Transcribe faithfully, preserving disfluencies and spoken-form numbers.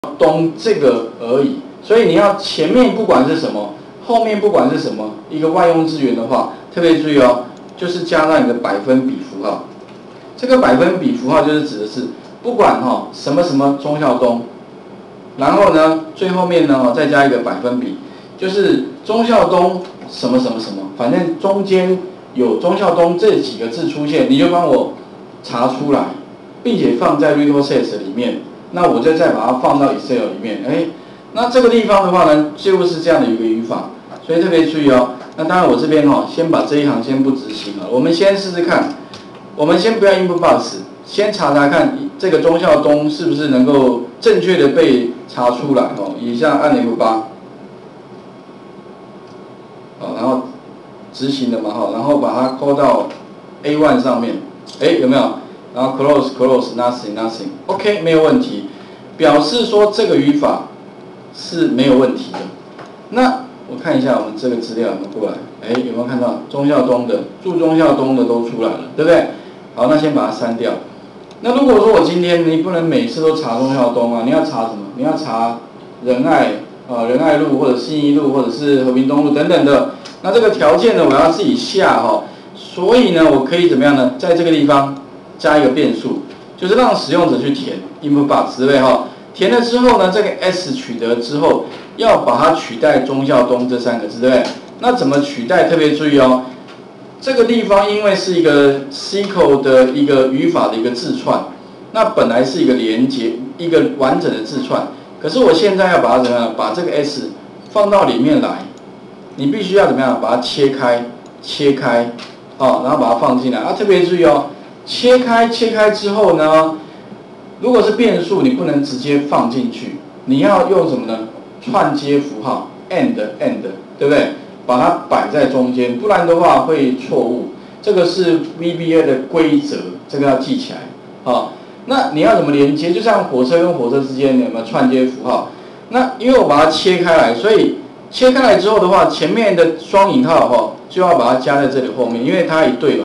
东这个而已。所以你要前面不管是什么，后面不管是什么，一个万用字元的话，特别注意哦，就是加上你的百分比符号。这个百分比符号就是指的是不管哈、哦、什么什么忠孝东，然后呢最后面呢再加一个百分比，就是忠孝东什么什么什么，反正中间有忠孝东这几个字出现，你就帮我查出来，并且放在 readsets 里面，那我就再把它放到 Excel 里面，哎，那这个地方的话呢，就是这样的一个语法，所以特别注意哦。那当然我这边哈、哦，先把这一行先不执行了，我们先试试看，我们先不要 input box， 先查查看这个忠孝东是不是能够正确的被查出来哦。以下按 F 八， 好，然后执行的嘛哈，然后把它扣到 A 一 上面，哎，有没有？然后 close close nothing nothing，OK， 没有问题，表示说这个语法是没有问题的。那我看一下我们这个资料有没有过来，哎，有没有看到忠孝东的、住忠孝东的都出来了，对不对？好，那先把它删掉。那如果说我今天你不能每次都查忠孝东啊，你要查什么？你要查仁爱啊、仁爱路或者信义路或者是和平东路等等的。那这个条件呢，我要自己下哈、哦。所以呢，我可以怎么样呢？在这个地方加一个变数，就是让使用者去填 input box， 对不对哈？填了之后呢，这个 s 取得之后，要把它取代忠孝东这三个字，对不对？那怎么取代？特别注意哦，这个地方因为是一个 S Q L 的一个语法的一个字串，那本来是一个连接，一个完整的字串，可是我现在要把它怎么样？把这个 s 放到里面来，你必须要怎么样？把它切开，切开，哦，然后把它放进来啊！特别注意哦，切开切开之后呢？如果是变数，你不能直接放进去，你要用什么呢？串接符号 and and， 对不对？把它摆在中间，不然的话会错误。这个是 V B A 的规则，这个要记起来。好，那你要怎么连接？就像火车跟火车之间有没有串接符号？那因为我把它切开来，所以切开来之后的话，前面的双引号哈就要把它加在这里后面，因为它一对嘛。